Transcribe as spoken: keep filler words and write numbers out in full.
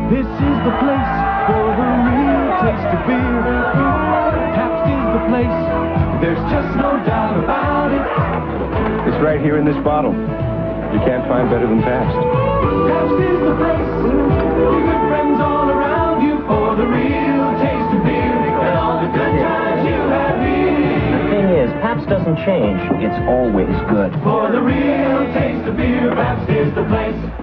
This is the place for the real taste of beer. Pabst is the place, there's just no doubt about it. It's right here in this bottle. You can't find better than Pabst. Pabst is the place, your good friends all around you for the real taste of beer and all the good times you have here. The thing is, Pabst doesn't change. It's always good. For the real taste of beer, Pabst is the place.